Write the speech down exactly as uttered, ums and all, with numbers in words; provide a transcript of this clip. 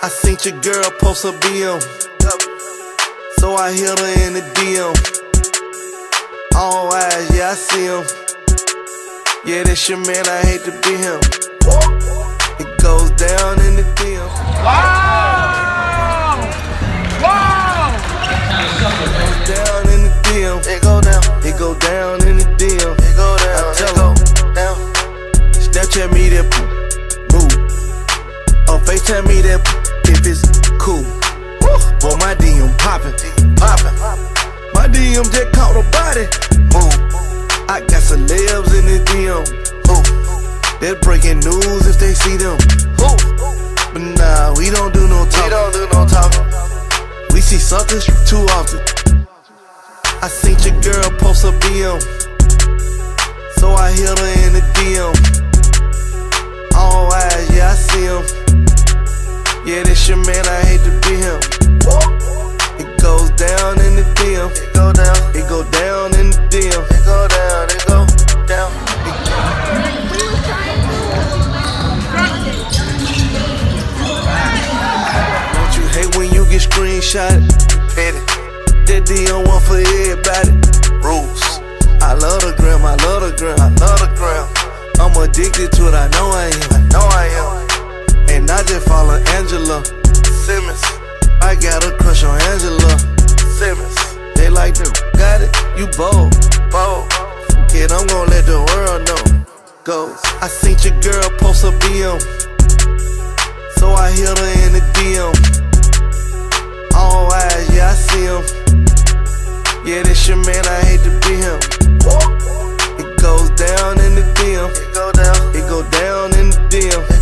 I seen your girl post a B M, so I hit her in the D M. All eyes, yeah, I see him. Yeah, that's your man, I hate to be him. It goes down in the D M. Wow! Wow! It goes down in the D M. It go down. It go down in the D M. It go down. I tell her, down. Snapchat me that move. Or FaceTime me that if it's cool. Boy, my D M poppin', poppin'. My D M just caught a body. Move. I got celebs in the D M. Ooh. They're breaking news if they see them. Ooh. But nah, we don't do no talking. We don't do no talking. We see something too often. I seen your girl post a B M, so I hit her in the D M. All eyes, yeah, I see him. Yeah, that's your man, I hate to be him. It goes down in the D M. It go down. It go down in the D M. It go down. It go down. It Don't you hate when you get screenshotted? Petty. That D M one for everybody. Rules. I love the gram. I love the gram. I love the gram. I'm addicted to it. I know I am. I know I am. And I just follow Angela Simmons. I got a crush on Angela Simmons. They like, dude, got it, you bold, bold. Kid, I'm gon' let the world know. Goes. I seen your girl post a B M, so I hit her in the D M. All eyes, yeah, I see him. Yeah, that's your man, I hate to be him. It goes down in the D M. It go down. It go down in the D M.